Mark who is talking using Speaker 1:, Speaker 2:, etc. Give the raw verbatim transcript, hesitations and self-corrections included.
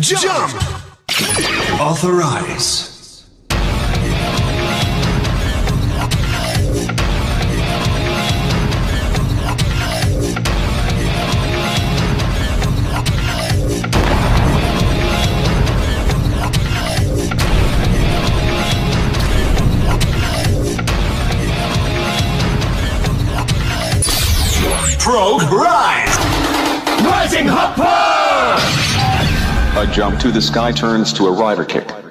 Speaker 1: Jump! Authorize. Frog rise! Rising hopper!
Speaker 2: A jump to the sky turns to a rider kick.